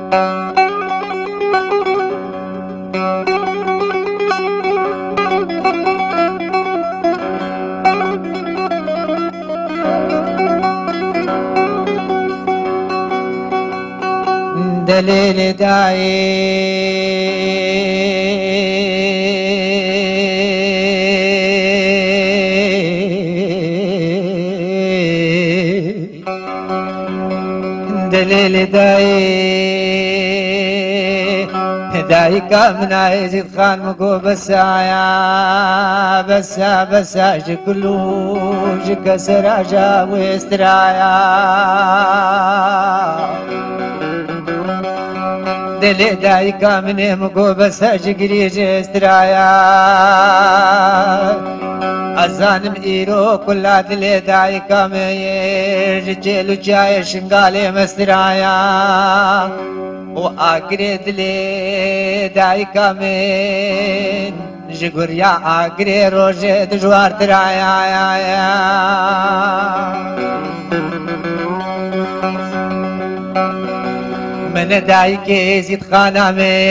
دليل داعي دليل داعي كامن يزيد خان مقو بسايا بسا جكلو جكسر عجا ويسترايا دلي داي كامن مقو بسا جقري جسترايا أزانم إيرو كلا دلي داي كامن رجلو جاي شنغالي مسترايا وآقري دلي داي كامن جقريا آقري روجي دجوار درايا من دايكي زيد خانامي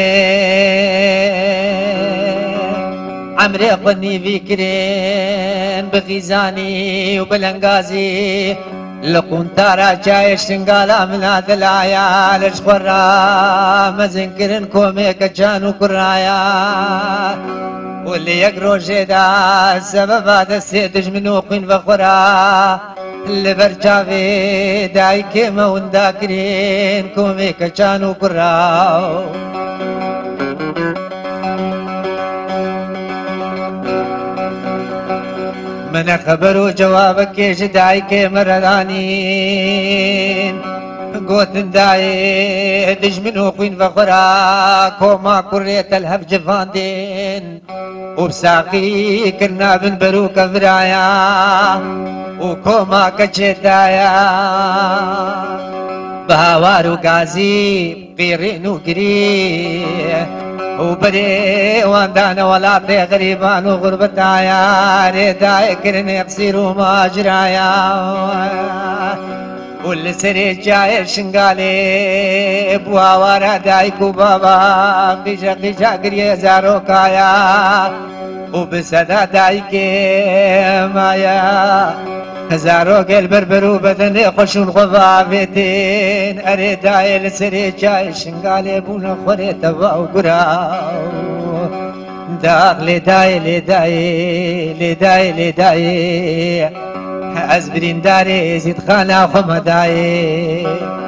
عمري قني فكرين بغيزاني وبلنغازي لقون تارا جاي شنقالا من هذا العيا لشخورا مزنكرن كومي كجانو كرايا واللي يقرو جيدا سبب هذا السيدج منو قين فخورا اللي برجافي دايكي مون داكرين كومي كجانو كراو من خبرو جوابك ايش دايكي مردانين قوت داي دج منو قين فخورا كوما كريت الهب جفاندين وبساقي كنا بنبرو كفرايا وكوما كجدايا بهوارو غازي بيرينو قري وبري واندانا ولا غريبان وغربتايا ريداي كرني قصيرو ماجرايا واللي سري جاي شنغالي بواوارا دايكو بابا قيشا قريه زاروكايا وبسدا دايكي مايا هزارو قل بربرو بدن خشون خضابتين اريداي لسري جاي شنغالي بونا خوري تبا وقراو داغ لداي أزبرين داري زيد خانا خمداي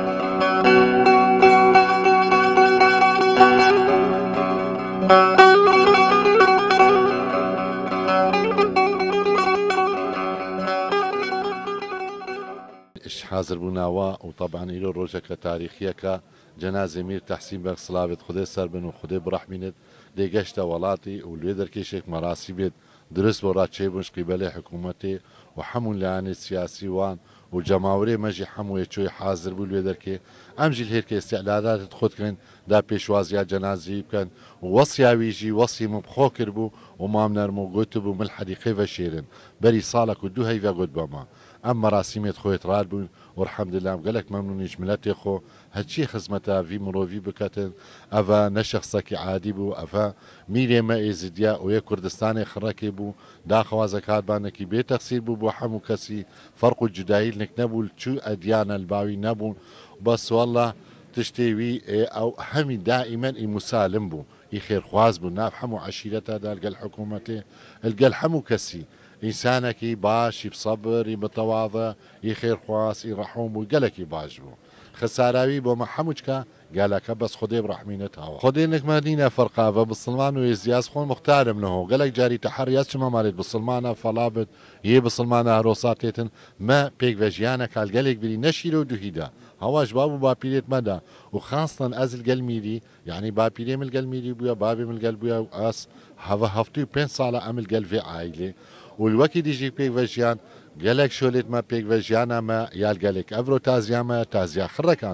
إيش حاضر بناوا وطبعا إله روجك تاريخية كجنازة مير تحسين بك صلابة خدي سربن وخدي برحمينت ديجشتا ولاتي والويدر كيشك مراسي درس برات شيبنش قبل حكومتي وحمون لعن السياسي وان وجماوري مجي حمو يشوي حاضر بالويدر كي امجي الهيك استعدادات تخد كان دا بيشوازيا جنازي كان وصيا ويجي وصي مبخوكر بو ومام نرمو قوتبو من الحديقه فشيرن بري صالك ودو هيفا قد بما اما راسيميت خويت رادبون والحمد لله قالك ممنونيش ملاتي خو هادشي خزمتا في مروفي بكاتن افا نشخصك عادي بو افا ميري ما ازديا ويا كردستاني خراكي بو دا خوازكات بانكي بي تقصير بو حمو كسي فرق الجدايل نك نبو شو اديان الباوي نبو بس والله تشتوي او همي دائما مسالم بو يخير خواز بو ناف حمو عشيرتها دا القى الحكومتي القى الحمو كسي إنسانك باش بصبر بتواضع يخير خواس يرحوم وقالك باش بو خساراوي بو محمودك قالك بس خدي برحمينتها خدي انك مدينه فرقه بالسلمان ويزياز خون مختار منه قالك جاري تحريات شما مالت بالسلمانه فلابد يي بالسلمانه روساتيتن ما بيك فيجيانك قالك بلي نشيرو دوهيدا هواش بابو بابيليت مدى وخاصة ازل قلميري يعني بابيلي من القلميري بويا بابي من القلبويا واس هفتو 5 صالة عمل قلبي عائلة والوقت يجي بيك فيجيان قالك شولت ما بيك فيجيانا ما يال قالك افرو تازيا ما تازيا خرك انا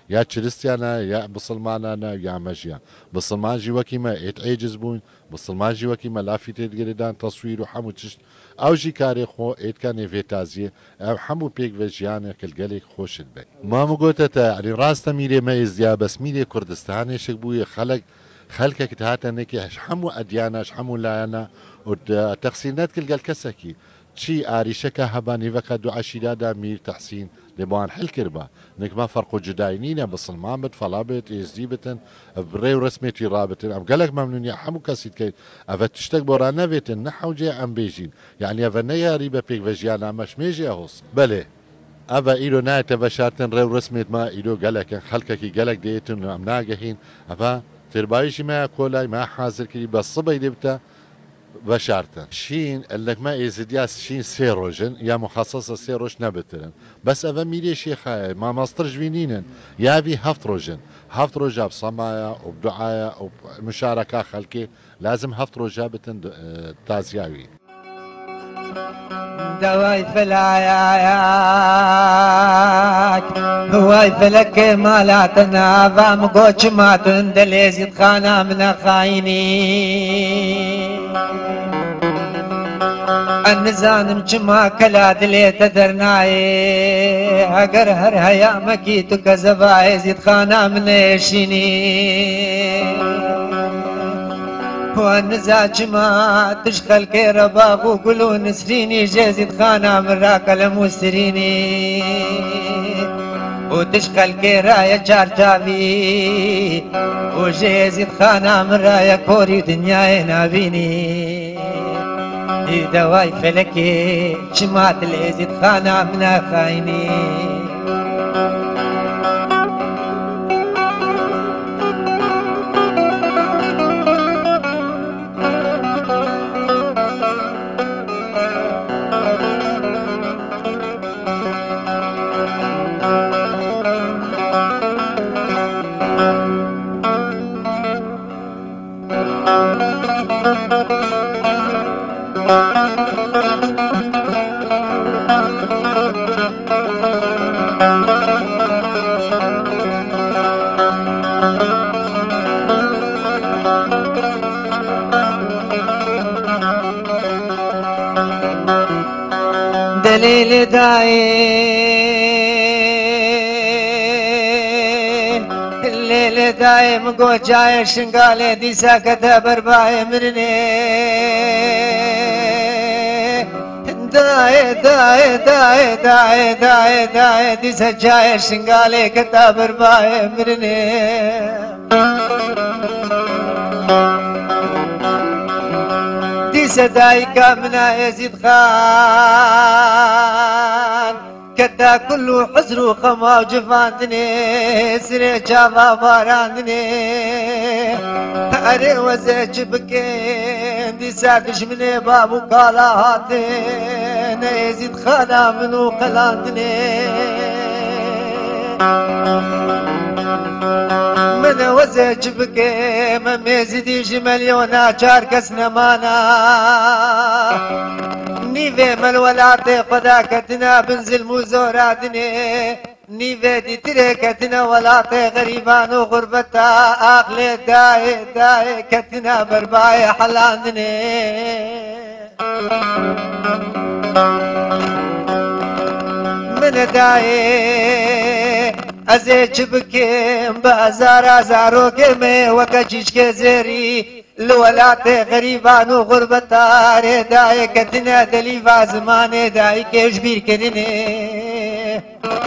يا كريستيانا يا بسلمانانا يا مجيا بسلمان جي وكيما عاجز بون بسلمان جي وكيما لافيتيت جريدان تصوير وحمو تشت او جي كاري خو ايت كان فيتازي او حمو بيك فيجيانا كالجاليك خوش البي ما مقوتتا يعني راس ميري ما ازيا بس ميري كردستاني شكبوي خلقك تهاتا نكي حمو اديانا حمو لايانا وتقسيمات كالجال كسكي شي آريشكا هباني وكا دعا شدادا مير تحسين لبوان حل كربا نك ما فرقو جداينينا بصلمان بت فلابت ازديبتن بريو رسميتي رابطن ام قالك ممنون يا حمو كاسيت كي افا تشتك بورانا بيتن نحو جي ام بيجين يعني افا نيا ريبا بيك فجيانا مش ميجي اهوس بله افا ايلو نايتا بشارتن ريو رسميت ما ايلو قالك خلقكي قالك ديتن ام ناقهين افا تربايشي ما كولاي ما حاضر كري بس صبي دبتا بشارتا شين لك ما يزيدياس شين سيروجن يا مخصصة سيروش نبترن بس أفا ميلي شيخايا ما مصدر جوينينن يا بي هفت روجا بصمايا وبدعايا ومشاركة خلقي لازم هفت روجا بتن تازياوي دواي فلاياك هواي فلك مالاتنا فام قوش ما تندليز يتخانا من خايني النزانم چما كلا دلي تدرناي اگر هر هيا مكي تو كزباي زيد خانا من شيني والنزا چما تشخل كي رباب وقلو نسريني جازيد خانا من راك المسريني وتشخل كي رايا جارجابي وجازيد خانا من رايا كوري دنياي نابيني دواي فلكي شمات الازيد خانا من خايني دليل دايم الليل دايم قو جاي شنقالي دي ساكتة برباي مني داي داي داي داي داي داي دي سجاي شنقالي كتا برباي مني سدايك من يزيد خان كدا كله حزر وخما وجفاندني سري جافا باراندني اري وزيج بكين دي ساكش مني بابو قالا هاتين يزيد خانا منو قلاندني من وزيج بكي ما ميزدي جمليونا چاركس نمانا نيفي من ولاتي قداكتنا بنزل موزوراتني نيفي دي تريكتنا ولاتي غريبان وغربتا اخلي داي داي كتنا برباي حلاندني من داي ازيج بكيم بازار ازارو كمي وكجيش كزيري الولات غريبان وغربتا داي كتنا دلي فازمان داي كجبير كدني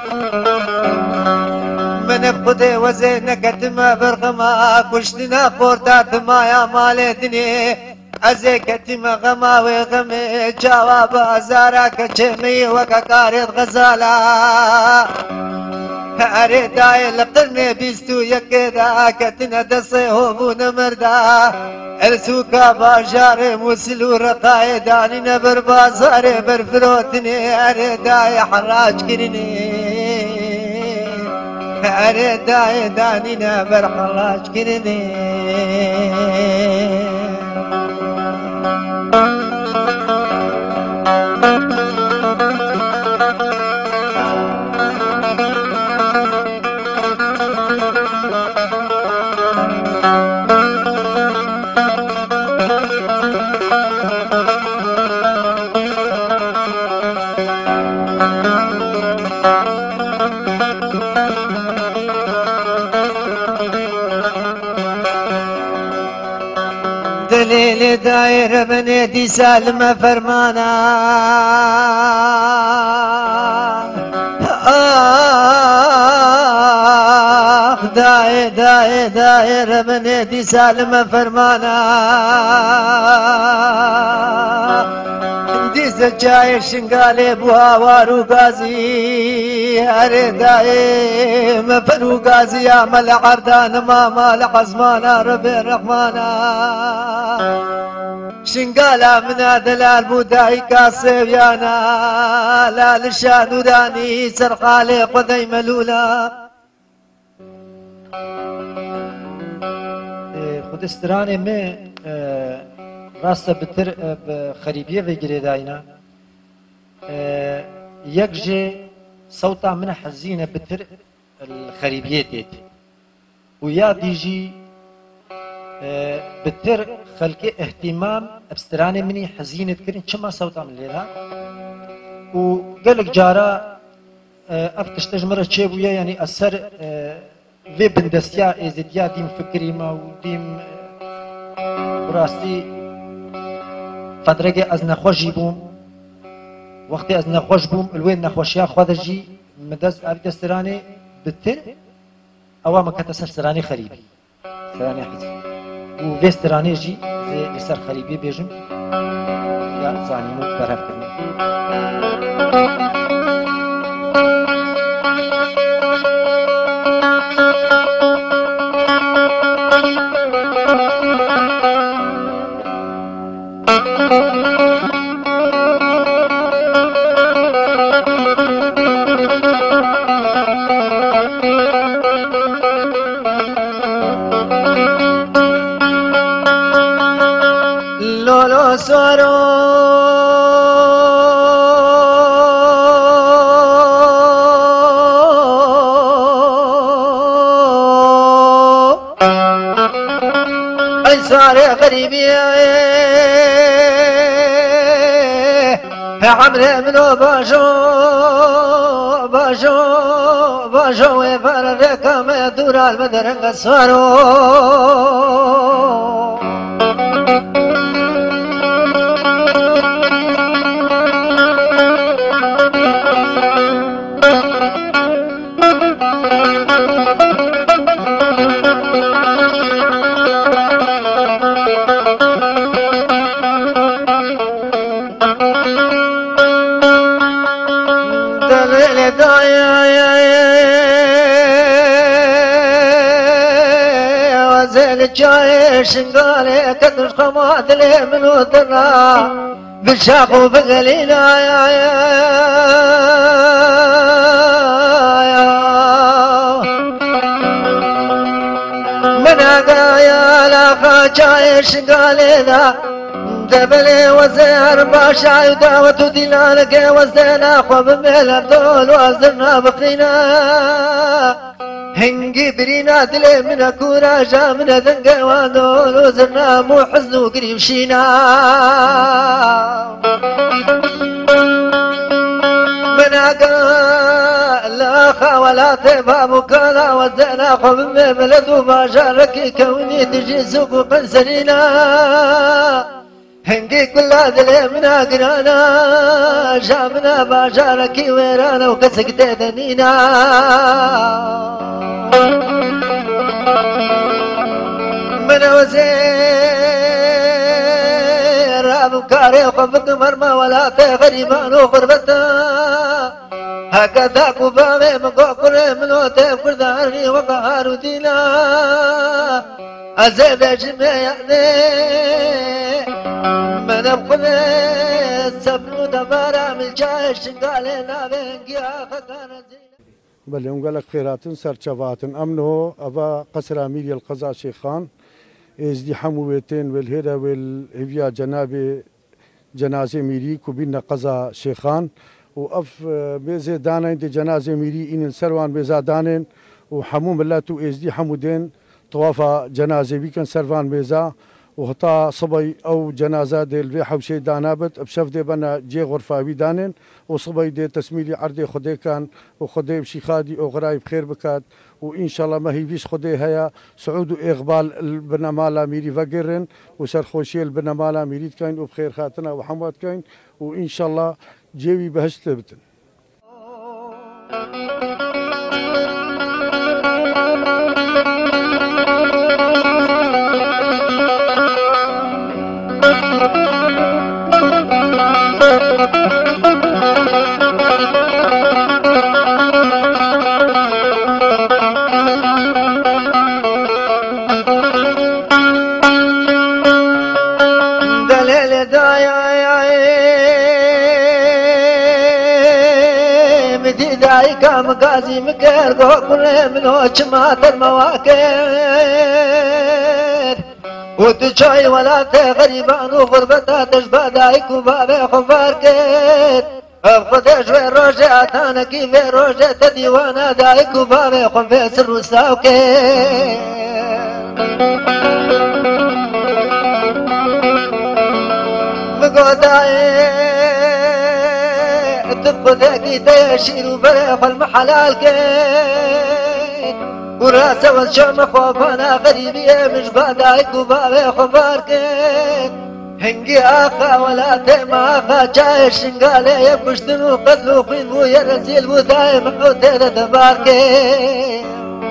من بقدي وزين كتما برغما كشتنا قورتات ما يا مالتني ازي كتما غما وغمي جواب ازارا كجمي وككارت غزالا اري داي لقرني بيستو يكدا كتنا دسي هوبون مردا ارسوكا باجار مسلو رقاي داني نبر بازار برفروتني اري داي حراج كرني اري داي داني نبر حراج كرني دليل داير بنيدي سالم فرمانا داير بنيدي سالم فرمانا دي زجاي شنقالي بوها وارو غازي هري دايم فنو غازي يا مل عردان ما مال عزمانا ربي الرحمانا شنقالا من دلال بوداي كاسيانا لا لشان داني سرقالي قذي ملولا خودستراني مي راسته بتر بخريبيه ويجري داينا يكجي صوتا من حزينه بتر الخريبيه ديت ويا ديجي بتر خلقي اهتمام ابستراني مني حزينه تكرين كما صوتا من ليلها وقالك جارا افتش تجمره تشيبويا يعني اثر في بندستيا ازديا ديم فكري ما وديم براستي فترة از نخوشی بوم وقتی از نخوش بوم الوین نخوشیا خودجی مدرس آبی دسترانی بتر اوا مکت سرانی خریبی سرانی حزی و وسترانی جی لسر خریبی بیجم یا زانیمو برف کرنی لولو سورو اي ساري غريبي عمري منو باجو فررك ما دور المدرنق سورو جاي شنقالي كدش خماد لي منو درا بالشاق وبقلينا من عقايا لا جاي شنقالي ذا دبلي وزير باشا يداوة دلالك وزينا خوب ميلا دول وزرنا بقينا هنجي برينا دلي من كورا جا من ذنق ودول وزرنا مو حزن وقريب شينا من عقال لا خوالات بابو كلا وزينا خوب ميلا دو باشا ركي كوني تجي سوق وقنسرينا هنجي كل دلي من قرانا جامنا باشارك ويرانا وكسك تدنينا من وزير ابو كاري وخفق مرمى ولا غريبان وغربتا هكذا كوبامي مقوكر من وتيب كرداني وقهار دينا أزيد جميعني من أبقى سبلو دبارا من جاي شنقالنا بنقيا خكانا زينا بله اونگلک خیراتن سرچواتن امنه أبا قصر أمير القضاء شيخان ازدحام ويتين والهيدا والهبيا جناب جنازة ميري كوبين قضاء شيخان وأف بيزي دانين دي جنازة ميري إن السروان بيزا دانين وحموم الله تو ازدحام ودين طوافة جنازة بيكن سروان بيزا وهتا صبي او جنازه دي البي حوشي دانابت بشف دي بنا جي غرفاوي دانن وصبي دي تسميلي عرضي خدي كان وخدي بشي خادي او غرايب خير بكات وان شاء الله ما هي فيش خدي هيا سعود واقبال البنمالا ميري فقرن وسرخوشي البنمالا ميريد كاين وبخير خاتنا وحموات كاين وان شاء الله جيوي بهشت بتن. دايكا مقازي مكير كل من وشمات المواكر وتجاي ولا غريبان وغربتها تشبه دايك وبابي خفاركر ابخدش في روجات انا كيف روجات ديوانا دايك وبابي خفيس الرساوكر مقوداي تبذاكي تشير وبريخ المحلال كين وراسه والشام خوفانا غريبية مش بادايك وبابي خبار كين هنجي آخا ولا تيما آخا جاي شنقالي يبشتن وقتلو خين ويا رزيل ودايم حوتيرة دبار كين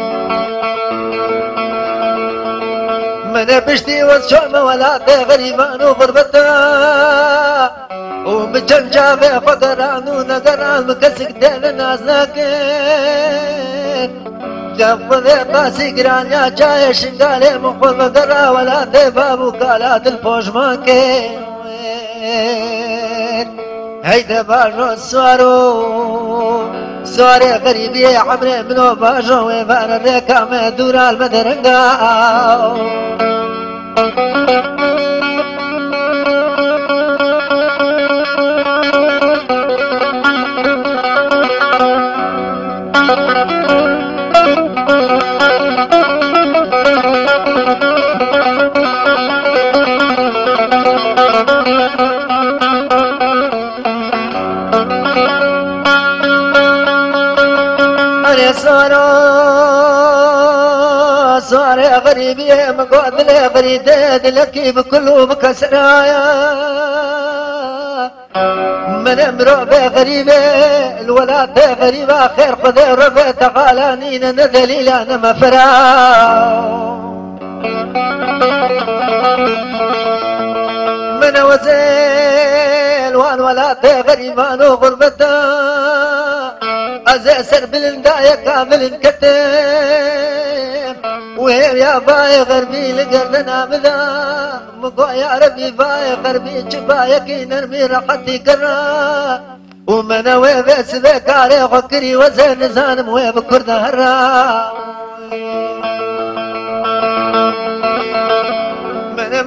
من بشتي والشام ولا تغريبان وغربتها ومجنجا في فقران ونقران مكسك دين الناس لكن جاب ذي قاسي قران يا جاي شنقالي مخور فقرا ولا تباب وكالات الفوش مانكين هيدا باجو السوارو سواري غريبي عمري منو باجو ويفان الريكا مدورا المدرنقاو صار غريبي مقعد لي غريداد لكي بكله بكسرايا من امرؤ بغريبي الولاد غريبة خير خذ رفع تقالانين دليل انا مفراو من وزيل والولاد غريبان وغربتا أزاسر بالنداية كامل انكتب وهي يا باي غربي لقرنا مذا مقوى يا ربي باي غربي جبايا كي نرمي راحتي قرا ومن ويبس ذكاري غكري وزين زانم ويبكر ظهرا من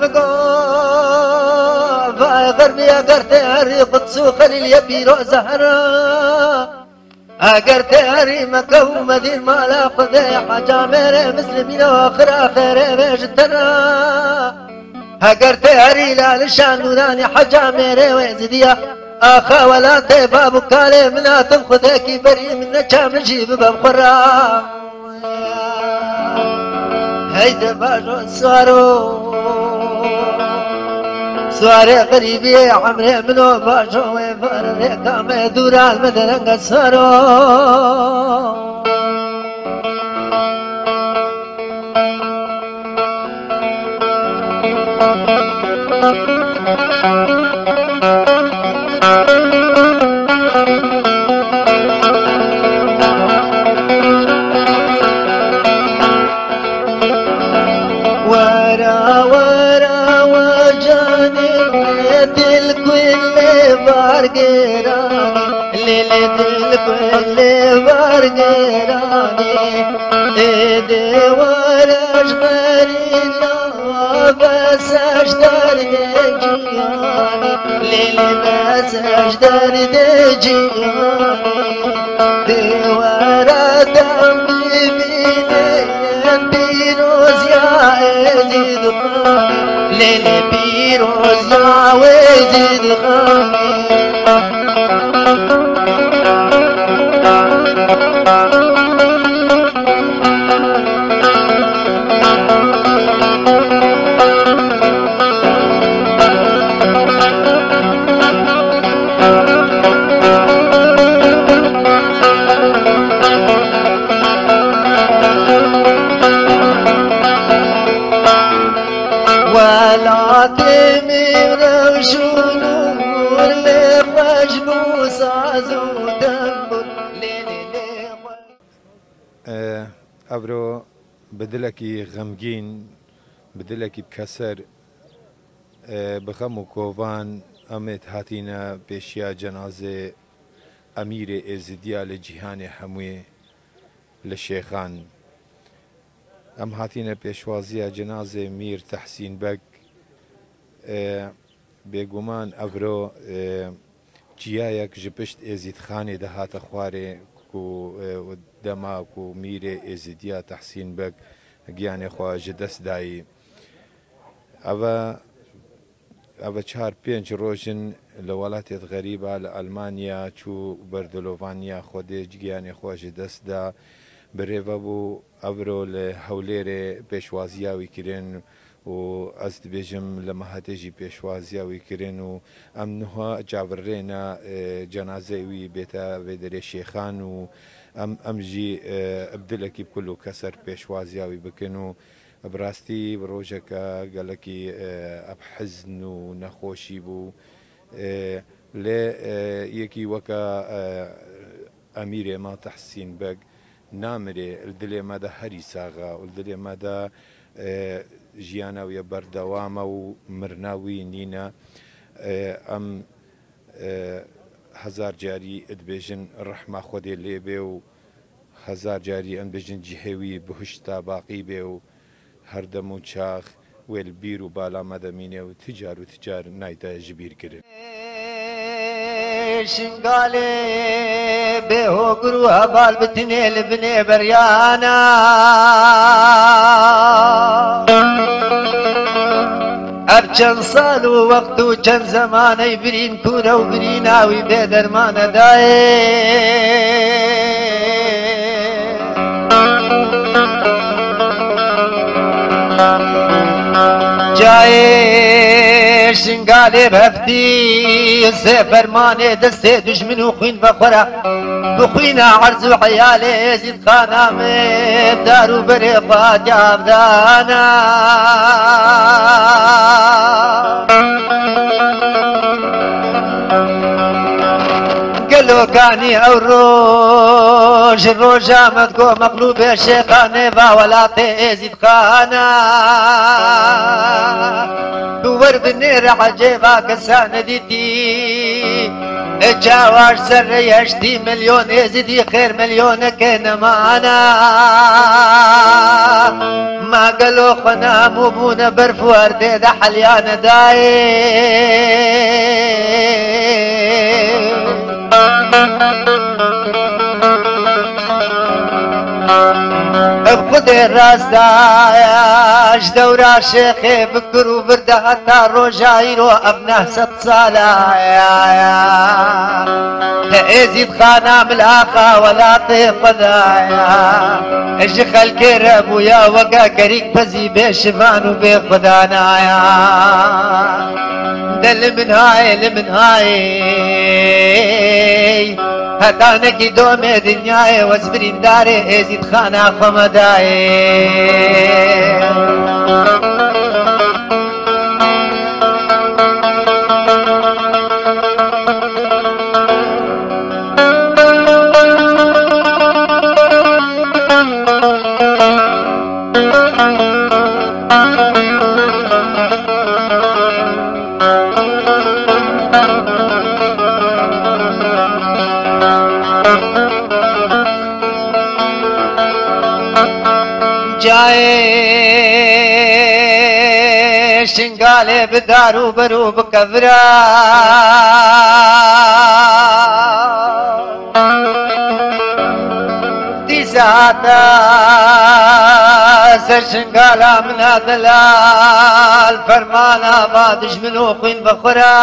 مقوى باي غربي أقرتي عريق تسوق لليبيرو زهرا اگر تیاری مکو مدین مالا خودی حجا میره مسلمین آخر آخر بیشترا اگر تیاری لالشان نورانی حجا میره وزدیا آخا ولا تبابو کاله مناتم خودی کی بری من نچام نجیب بمخورا هيدا باجو سوارو سواري غريبي عمري منو باجو ويفرر كام دورا المدرنق سوارو ليلة الكل برقراني ايدي ورا جبري بس اشتر دجياني ليلة بس اشتر دجياني دي ورا دمي بيني بيروز يا ويزيد خامي ليلي بيروز يا ويزيد خامي ولا تمر شنور لخجنو سازو دمر ليلي أبرو بدلكي غمجين بدلكي بكسر بخمو كوفان أمت هاتينا بيشيا جنازة أمير إزديا لجيهان حموي للشيخان ام هاتینا پیشوازی جنازه میر تحسین بک بێگومان ئەڤرۆ جیایەک ji pişt êzîdxanê de hate xwarê ku dema ku mîrê êzîdiya Tehsîn Bek giyanê xwe ji dest dayî ev çar pênc rojin li welatê xerîba li Almanya çû berdilovaniya Xwedê giyanê xwe ji dest da birêve bû ئەڤرۆ li Hewlêrê pêşwaziya wî kirin û ez dibêjim li mehetê jî pêşwaziya wî kirin û em niha çavirrêna cenazeyê wî bête vê derê şêxan û em jî bi dilekî kul û keser pêşwaziya wî bikin û bi rastî bi rojeka gelekî hezn û nexweşî bû lê yekî weka Emîrê me Tehsîn Bek نامرێ دلێ مەدا هەری ساغا و دلێ مەدا ژیانەویە بەردەوامە و مرناوی نینە ئەم هەزار جاری ئەدبێژن ڕەحمە خودێ لێ بێ و هەزار جاری ئەم بێژن جیهێوی بهشتا باقی بێ و هەردەم و چاخ وێل بیر و بالا مەدەمینێ و تجار نایتە ژبیرکردن شنقالي بهو قروها بالبتني لبني بريانا أبجن صالو وقتو جن زمان يبرين كورا وبريناوي بدرمان داي جاي شنقالي بهفتي سي فرماني دستي دجمن وخوين بخورا بخوينا عرض وحيالي زيد خانا مبدارو بريقات يابدانا قالو كاني او روج الروجا مدقو مقلوب الشيخاني باولاتي زيد خانا دور بنير عجيبا كسان ديتي جاواش سر يشتي مليون يزيدي خير مليون كان معنا ما قالوا خنا مبونا برفوار دي دا حليان داي بخدي الراس دورا شيخي بكرو برده حتى روجايرو ابنه 6 صالة يزيد خانا ملاقة ولا طيب ضايا اجي خلق ربو يا وقا كريك بزي بشفان وبخدانايا دل من هاي هتانكي دومي دنياي وزبرين داري ازيد خانا خمداي جاي شنقالي بدارو برو بكبرا ديزا هاتا سرشنقالا من دلال فرمانا با دجمن و خوين بخورا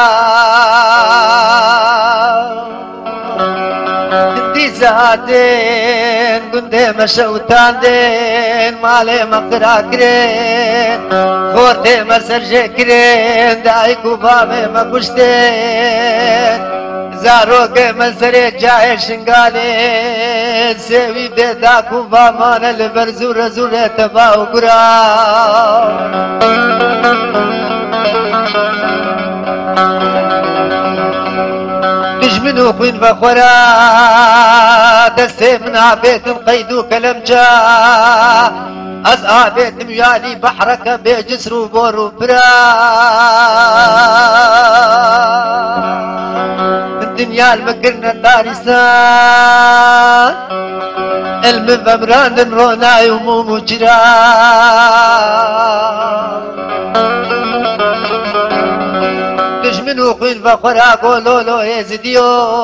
هندي زادين قندي مشوتان دين مالي مقرا كرين خورتي مسرجي كرين دايكو بابي مقشتين زاروك منسري جاي شنقالي سيوي بيداكو بامان البرزو رزولة تباو قرا دجمنو خوين بخورا دستي من عبيت قيدو كلمجا از عبيت ميالي بحرك بجسرو بورو برا الدنيا المقرنة دارسان المبمران رونا يومو مجرا دجمنو خوين فخورا قولولو يزديو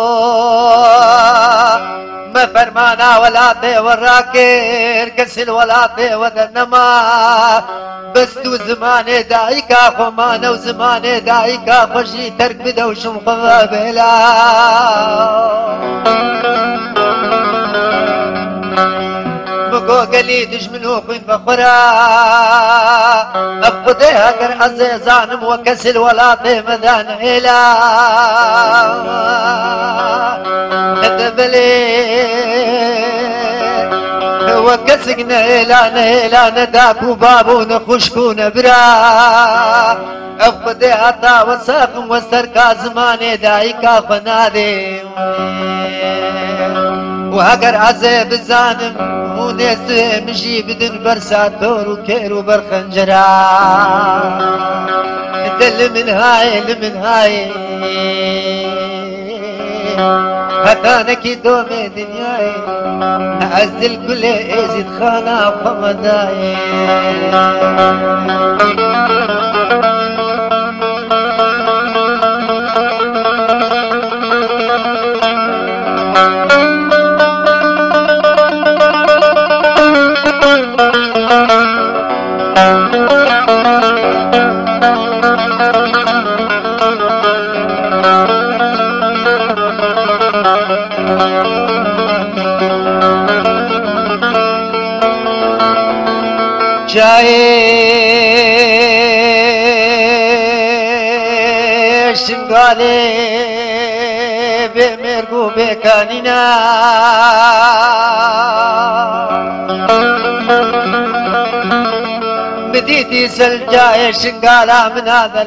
ما فرمانا ولا طي وراكير كسل ولا طي وذنما بس تو زماني دايكا خمانا وزماني دايكا خشي ترك بدا وشم قبابلا بقو قلي دجمنو خوين فخورا افقدها قر عزيزانم وكسل ولا طي مذان هلا وكسقنا إلانا داكو بابو نخشكو نبرا أفقدي عطا وساقم والسركا زماني دايكا فنادي وهقر عزيب الزانم ونيس مشي بدن برسات دور وكير وبرخنجرا دل من هاي لمن هاي هتانك دومي دنياي أعزل كل إيزيد خانا وخمداي جاي شنقالي بمرقو بكانينا بديتي سلجاي شنقالا من هذا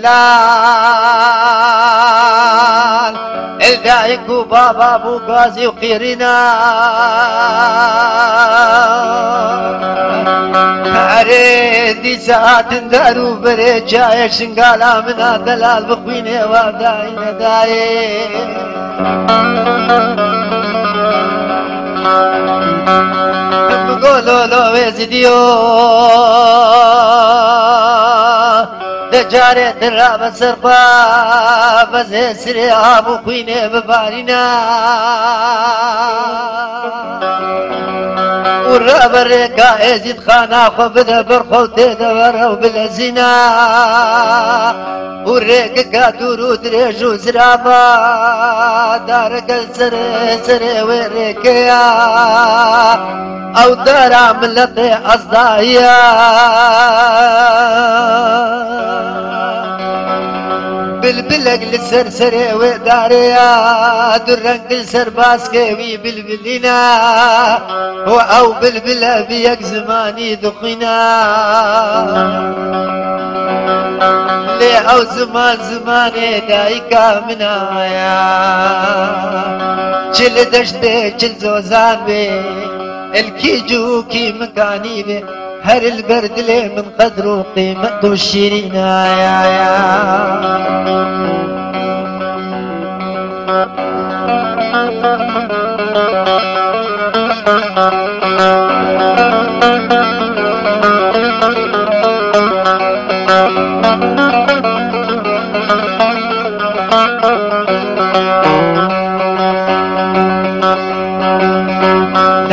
لال الدايكو بابا بو غازي وقيرنا أريدي ساعات دارو بريجاي شنقالا من دلال بخويني وابداين داي بقولو لو ويزديو دجاري دراب سرقا بزي سريع بخويني ببارينا والرابريكا ازيد خانا خبذا برخوتي دورا وبالزنا والريكا دورو دريجو زرابا دارك السري سري ويريكيا او دارا ملتي اصدايا بالبلق للسرسري وداريا درنق السرباسكي وي بالبلينا او بالبلا بيك زماني دخينا لي او زماني دايكا منايا چل دشتي چل زوزان بي الكيجو كي مكاني بي هر البرد لي من قدره قيمته الشيرينا يا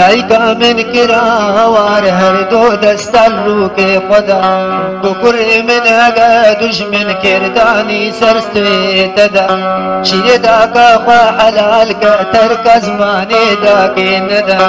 دایکا من کراوار هر دو دستال رو که خدا بکر من اگا دشمن کردانی سرستوی تدا شیر دا کا خوا حلال کا ترک زمانه دا که ندا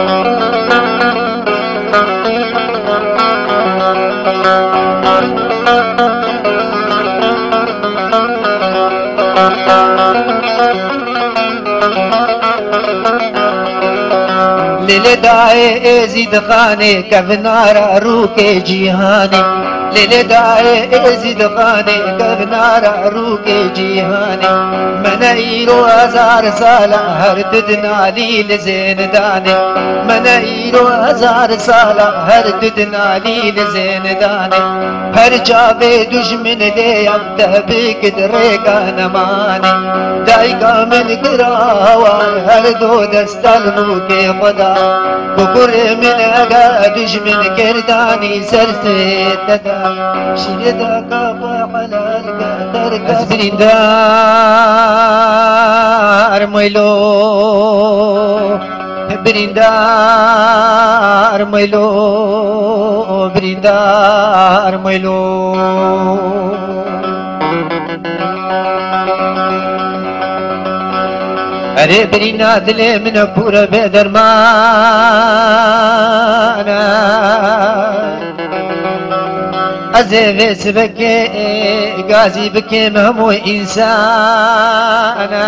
لیل دائے زید خانے کبنارا رو کے جیہانے لیل دائے زید خانے کبنارا رو کے جیہانے منعیرو ہزار سالہ ہر ددنا لیل زیندانے منعیرو ہزار سالہ ہر ددنا لیل زیندانے ہر چاوے دشمن دے اب تحبیق درے کا نمانے دائی کا من گراوار ہر دو دستال رو کے خدا بکر من اگا دشمن کردانی سر سے تدا شیدہ کا حلال کا ترک برندار میلو برندار میلو برندار میلو ارے برینا دلے من پورا بے درمانا ازے ویس بکے غازی بکے مہمو انسانا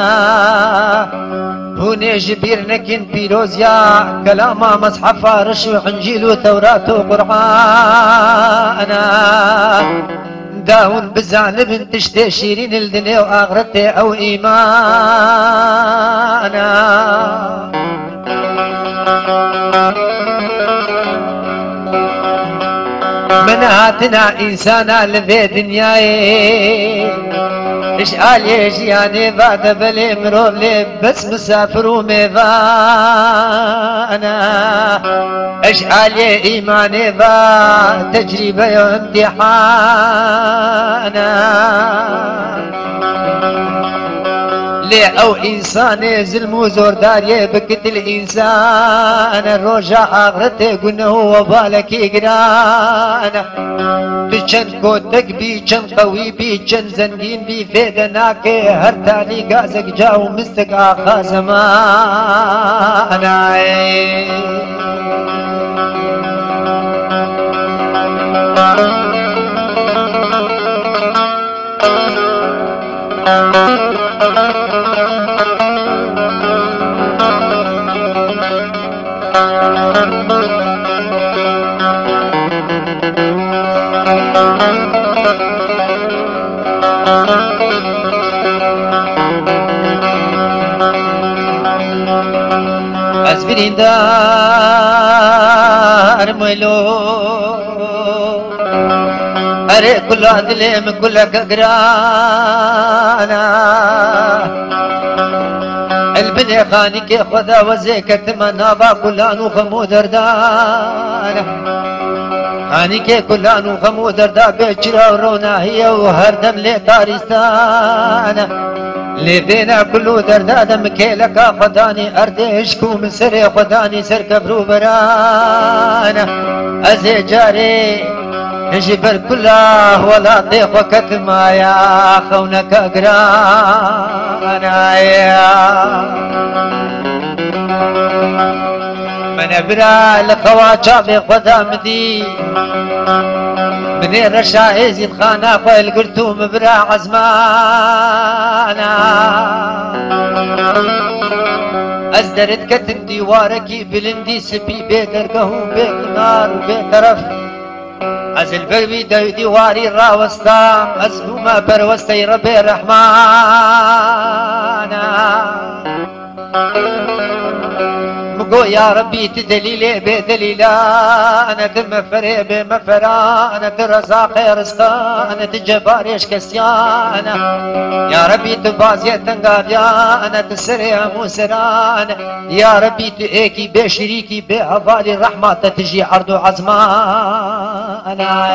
هوني جبير نكن بيروزيا كلاما مصحف رشو انجيل وتوراة وقرآن داون بزعل بنت تشتي شيرين الدنيا واغرته او ايمانا مناتنا انسانا لذي دنياي ايش قال يجياني بعد بلي مرور لي بس مسافر وميضانا ايش قال يا ايماني با تجربة وامتحانا ليه او انسان ظلم وزور داري بكت الانسان الرجع اغرته قلنا هو بالك يقرانا بچن كوتك بيچن قوي بيچن زنگين بي فيدناك هر تالي غازك جاو مستك آخا زمانا برندار ملو ارے کلا دلے میں کلا گرانا البني خاني كي خدا وزيكت منابا كلانو خمو دردانا خاني كي كلانو خمو دردا بيچرا ورونا هي وهردم لي تاريستانا لبينا كلو دردادا مكيلكا خداني اردشكو من سري خداني سر كبرو برانا ازي جاري جبر كله ولا ضيق وقت ما يا خونك اقرانا يا من ابرا لخواجه بخدا مدي من الرشائز الخانه والقرتوم برا عزمانا ازدرت كتم ديواركي بلندي سبي بيدرقه بينار وبيطرف از البربي ديواري راوستام ازهو ما بروستي ربي الرحمن مقو يا ربي تدليلي بدليلا انا دم فري بمفرا انا درزاق رزقا انا تجباريش كسيانا يا ربي تبازي تنقابيا انا تسري موسران يا ربي تأكي بشريكي بهفالي الرحمة تجي عرض عزمان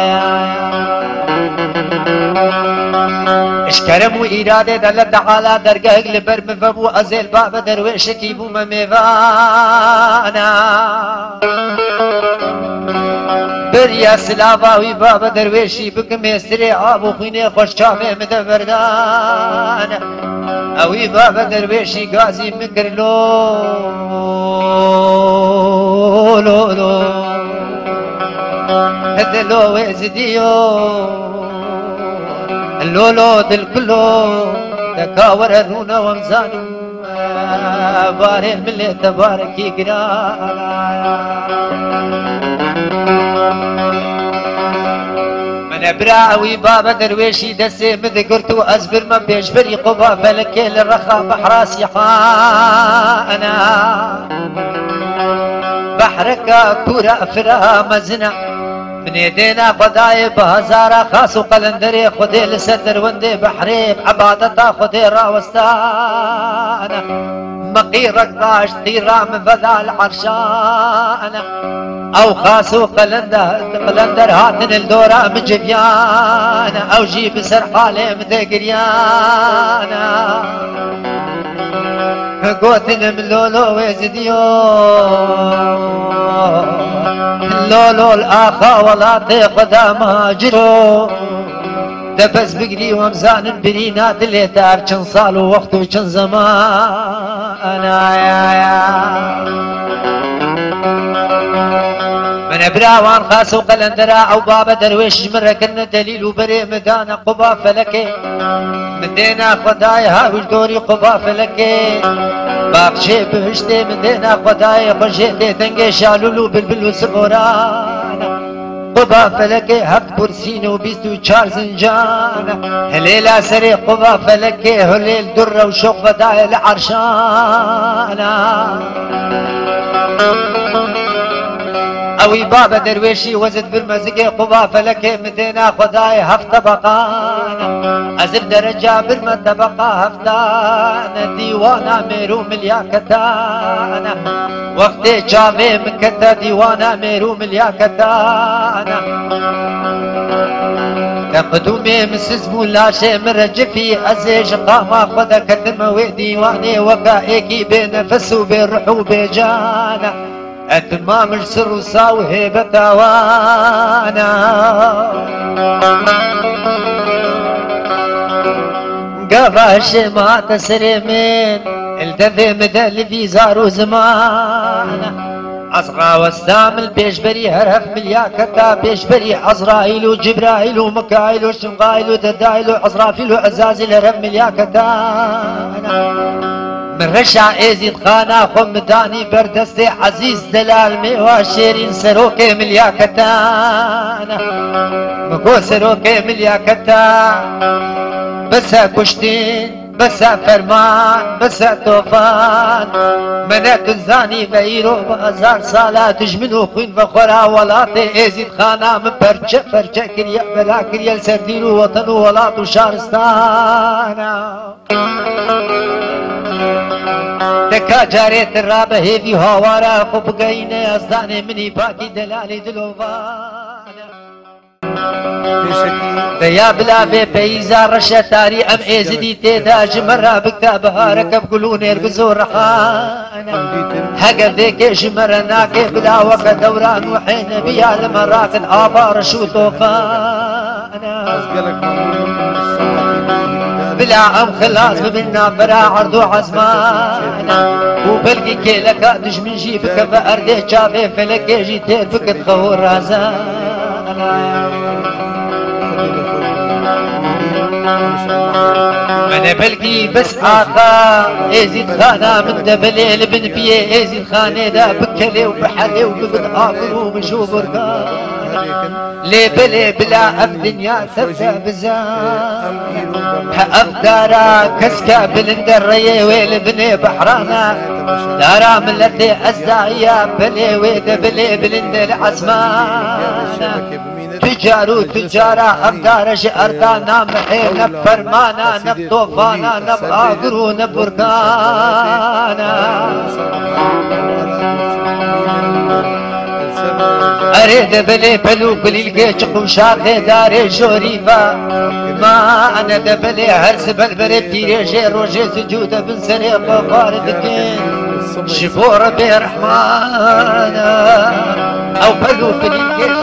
اشكرم وإرادة دلت على درقه لبر مفبو أزيل باب درويشكي بو مميفان بریا سلاواوی بابا درویشی بکم استری آب و خوینه خوش چاوه مدبردان اوی بابا درویشی گازی مکر لو هدلو وزدیو اللولو دل كلو تكاور الرونا ومزانو بارين من اللي تبارك يقرا من ابراوي بابا درويشي دسي مذكرتو ازبر ما بيجبري قبا فلك للرخا بحراسي حانا بحرك كورا فرا مزنا من يدينا خداي بهزارة خاص وقلندري خدي لسدر وندي بحريب عبادتا خدي راوستانا مقيرك طاش طيرا من فذا العرشانا او خاص قلندر هاتن الدورة من جبيانا او جيب سرحالي من دقريانا قوتن من لولو ويزديو لولو الآخا ولاطي قدام هاجرو دبس بقري ومزان برينات اللي تار چن صال ووقت وچن زمان من ابراوان خاص وقلندرا او بابا درويش مرة كنا دليل وبري مدانا قبا فلكي مدينا خداي هاوش دوري قبا فلكي باقشي بهشتي مدينا خداي خشيتي تنقي شالولو بلبلو سبورانا قبا فلكي هفت برسين وبيستو چار زنجانا هليلا سري قبا فلكي هليل درة وشوق فداي العرشانا اوي بابا درويشي وزد بالمزقي قبا فلكي مدينا خداي هفت بقانا ازر درجة برما تبقى هفتانا ديوانا ميرو مليا كتانا وقتي جامي مكتا ديوانا ميرو مليا كتانا تقدمي مسز مولاشي مرجفي ازيج قاما خدا كدموي ديواني وقائكي بنفس وبالروح وبجانا اتمام السر وساوي هيبة وانا قفاش ما تسرمين التفي مدل في زارو زمانا أصغى واستعمل بيشبري هرف مليا كتا بيشبري عزرائيل وجبرائيل ومكائيل وشمغائيل وددائيل وعزرافيل وعزازيل هرف مليا كتانا من رشع ايزيد خانا خمداني بردستي عزيز دلال ميوا شيرين سروكي مليا كتانا مكو سروكي مليا كتا بسا كشتين بسا فرمان بسا توفان منك الزاني بيرو بازار صالة تجمنو خوين فخورا ولاتي ايزيد خانا من برجة كريا بلا كريا لسردينو وطنو ولاتو شارستانا دكا جاريت الرابة هيفي هوارا خب قيني أصداني مني باقي دلالي دلوفانا ديا بلا في بيزا رشتاري ام ايزدي تيدا جمرة بكتابها ركب قلوني رقزو رحانا هقر ذيك جمرة ناكي بلا وقت دوران وحين بيا لمراكن آبار شو طوفانا بلا ام خلاص بمنا برا عرضو عزمانا وبلقي كيلك ادج من جيبك فاردي جافي فلك يجي تيرفك تخور رازانا من بلقي بس آخا ايزيد خانا من دبلي لبن بيه ايزيد خاني دا بكلي وبحلي وببد آخر ومشوف ركانا لي بلي بلا اب دنيا تبدا بزان افدارا كسكا بلندرية ويل بني بحرانا دارا ملتي ازدايا بلي ويد بلي بلندر عزمانا تجارو تجارا افدار شأردا نامحي نبفرمانا نبطوفانا نبآقرو نبركانا اريد بلي بلو كل القيش وشاقي داري جوريفا ما انا دبلي هرس بلبل بتيري جي روجي سجودة بن سريق وفارد كين شفو ربي رحمن او بلو في الجيش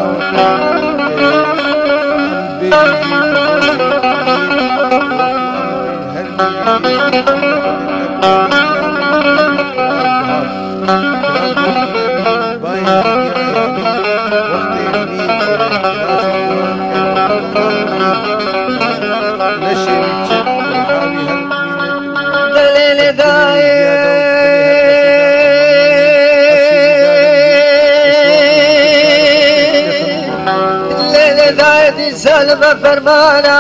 سلم فرمانا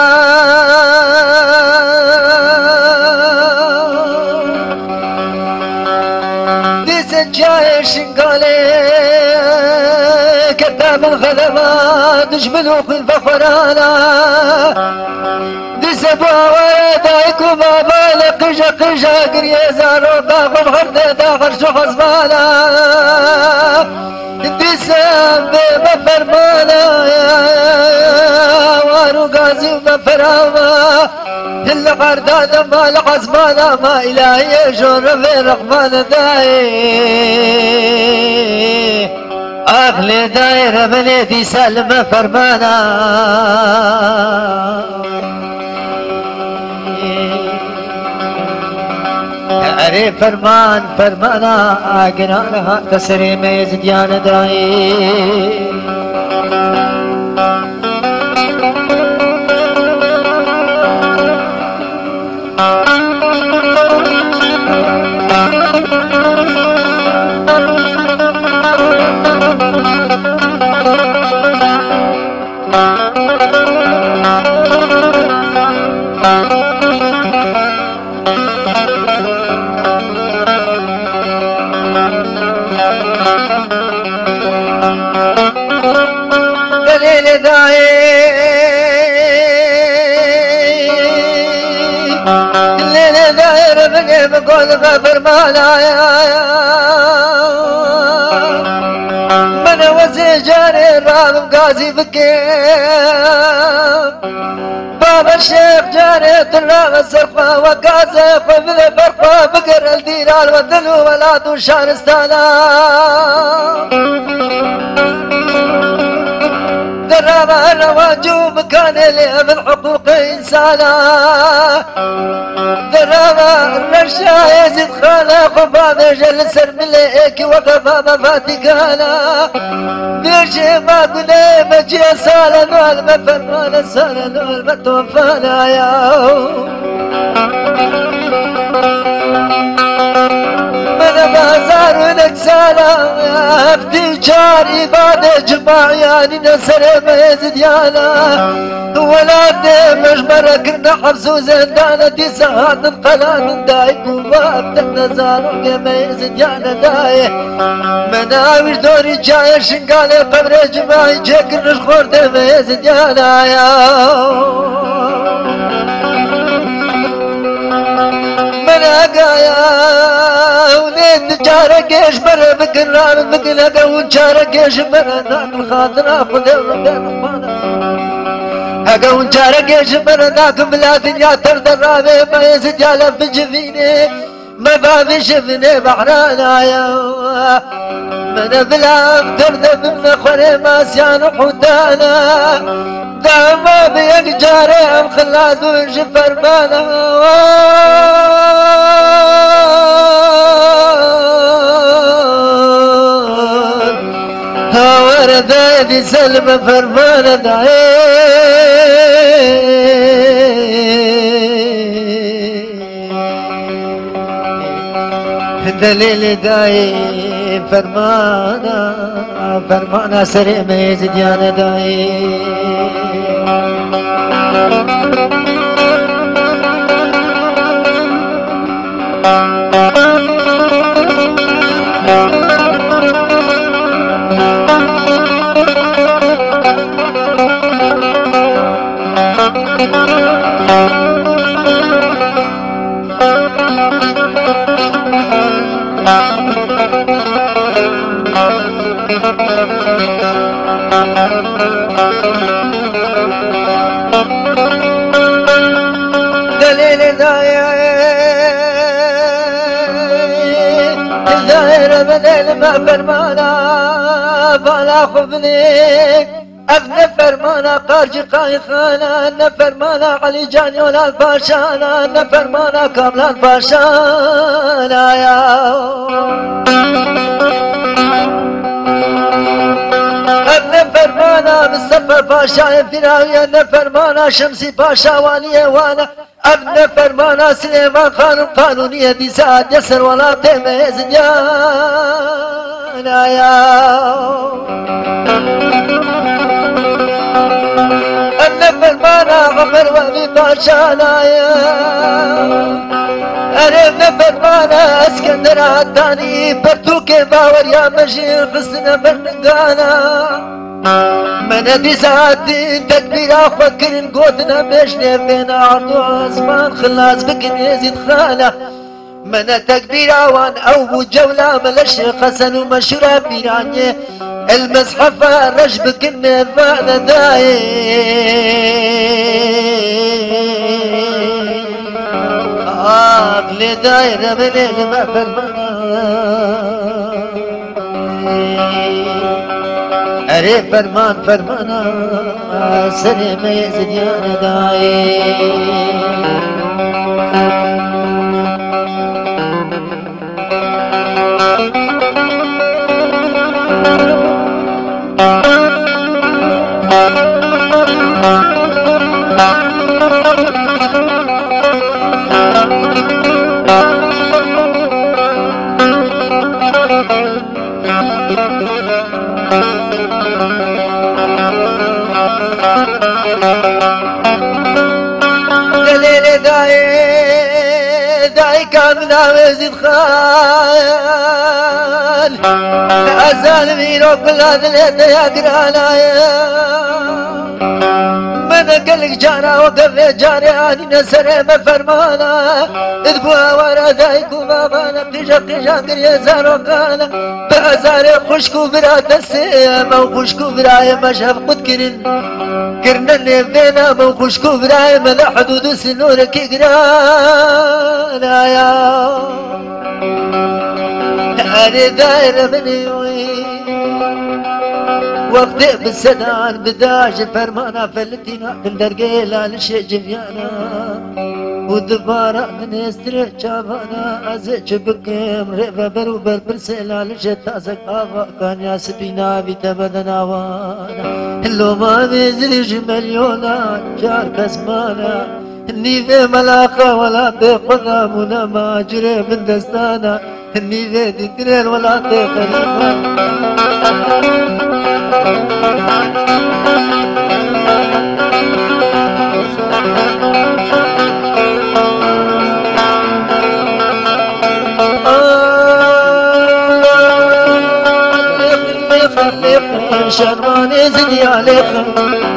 ديس الجاي شنقالي كتاب الغلبة دجمل وفي البفرانا ديس ابوا دايك وبابا لقجا قجا قريا زارو باغم غرد داخل شو حزبانا ديس بفرمانا غازي ومفراما اللي قرداد ما العزمانا ما إلهي جور في رحمن داي أغلي دايرة بلدي سلم فرمانا أري فرمانا أقنانها تسري ميز ديان داي دليل داعي الليل داير بقي بقول غفر مالايا من وزي جاري الراب قازي بكيم بابا الشيخ جاري طلع السرقة وقازي قبل فرقة بقر الديران والدلو ولاد وشارستانا درابة الرواجو مكان اللي من حقوق إنسانا درابة الرشا يزيد خالا خفا جلس المليك وقفا مفاتقانا بيرشي ما قلي مجي سالا نوال مفرمانا سالا نوال متوفانا ياو من بازار ونكسالا افتي جاري بعد جماعياني نسر ميزد يالا ولاد مجبرة كنا حبسو زندانة دي سهات القلان دايك وبابتك نزارو ميزد يالا داي مناوش دوري جاي شنقالي قبر جماعي جيك نشخور دي ميزد يالا ياو من اقايا وليد جارك ايش برا بكرار بكلاقا وجارك ايش برا ناكل خاطر اخذ الربيع اقا وجارك ايش برا ناكل بلا دنيا ترد الرابع ما يزد يالا في جفيني ما بابي شفني بحرانا يا من بلا ترد من خوري ماسيان وحدانا داما بيك جاري ام خلاد وجفر مانا وردادي سلم فرمان دليل داي فرمانا سري ميزد يا داي دليل داي من ما فرمانا بالا خبني ابن فرمانا قارج قايخانا نفرمانا علي جاني ولا الباشانا نفرمانا كامل الباشانا يا ابن فرمانا مصطفى باشا فراوية نفرمانا شمسي باشا والي وانا ابن فرمانا سليمان خان قانونية دي ساعد يسر ولا تميز ديانا يا ابن فرمانا عمر ولي باشانا يا ابن فرمانا اسكندر عداني برتوكي باور يا مجي خصنا برنقانا من دي ساعتين تكبير افكر نقودنا بيشنا بين عرض واسمان خلاص بكن يزيد خاله من تكبير اوان او جولة ملش خسن ومشورة بيرانيه المصحف رجب كنا فانا داي اغلي دايرة من ما فرمانا ارے فرمان فرمانا سر میں زدیان دائے دليل داي كامنا وزيد خال أزال ميرو بلاد ليت يا قرانا من قلق جانا وقف جاري عني نسر ما فرمانا اذبوا ورا دايكو بابانا بتجق جاقر يزار وقانا بازار خشكو برا تسيما وخشكو براي مشهف قد كرنا اللي بينا وخشكو براي ملا حدود سنور كي قرانا يا أنا داير مني وقت بالسدان بداش فرمانا فلتينا الدرقي لا لشي جميانا ودبارة نستريح شافانا أزيج بكيم ريفا برو برسيلا لشي تاسك آفا كان يا سبينا بتبدنا وانا اللو ما بيزريش مليونا جار كسمانا اني في ملاقة ولا تقضى منا ما جري من دستانا اني في ذكرين ولا تقضى شرماني زدي عليكم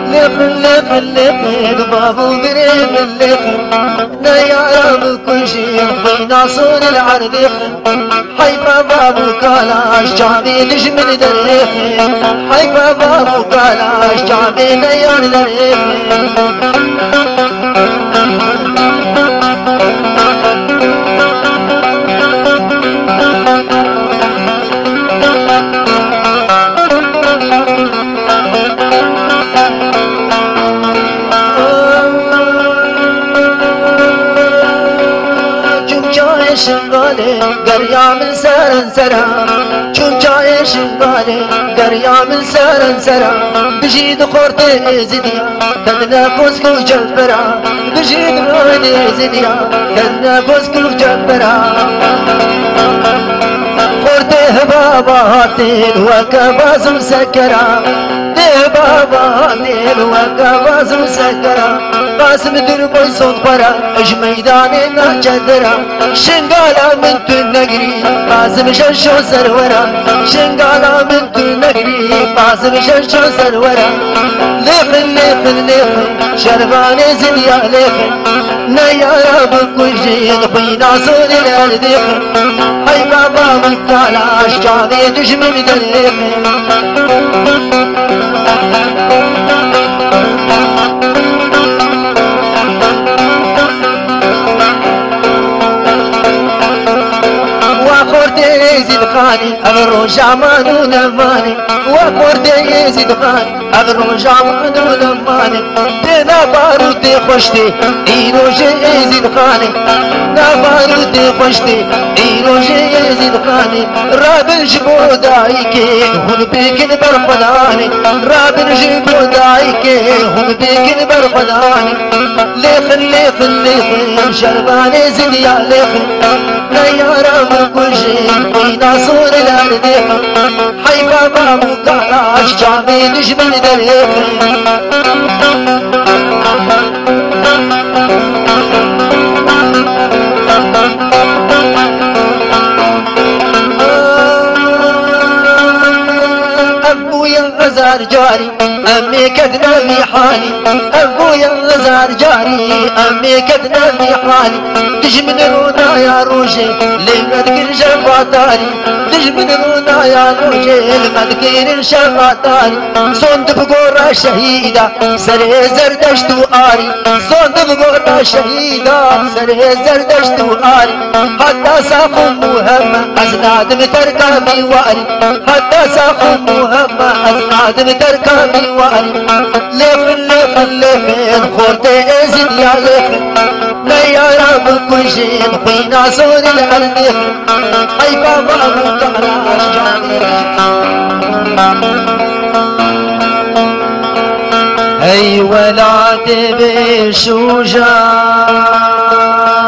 لخن بابو بريم اللخن يا رب كل شيء في ناصر العرض حيفا بابو كالا الشعبي نجم دريخن حيفا بابو كالا الشعبي نيار دريخن شنغالي قريا من سرن سرا شوف جاي شنغالي قريا من سرن سرا بجيد خورتي زديا كنا كوسكو جبرا بجيد خورتي زديا كنا كوسكو جبرا خورتي بابا هاتين وكباز مسكرا بابا هاتين وكباز مسكرا قاسم دربي صوت برا اج ميداني نهجدرا شنقالا من تنقري قاسم شنشو سرورا شنقالا من تنقري قاسم شنشو سرورا لخن لخن لخن شرباني زليا لخن نيا رب كل شيء في ناصر الالدخن هاي بابا مكالا اشجابي دجمن دلخن زيد خاني جامان ونماني وقرد يزيد خان أغرو جامان ونماني دينا بارودي خوشتي إيروج يزيد خاني نا بارودي خوشتي إيروج يزيد خاني رابن جبو دايكي هون بيكن برخداني رابن جبو دايكي هون بيكن برخداني ليخن ليخن ليخن شرباني زين يا ليخن نيارا من كل شيء بينا صور الأرض حيبا بابو كالاش جامي نجمن دريخن أبويا غزار جاري أمي كدنا في حالي أبويا غزار جاري أمي كدنا في حالي تجمن رونا يا روجي لما تقل شفاتاري تجمن رونا يا روجي لما تقل شفاتاري صند بقورة شهيدة سري زردشتو آري صند بقورة شهيدة سري زردشتو آري حتى ساقو مهمة أزناد متركة بيواري حتى ساقو مهمة أزناد متركة بيواري لفن لفن لفن خورتي ازد يا لفن لا يا رب كل شيء فينا صور الأرض أي بابا مكراش جاني أي ولاد بشوجان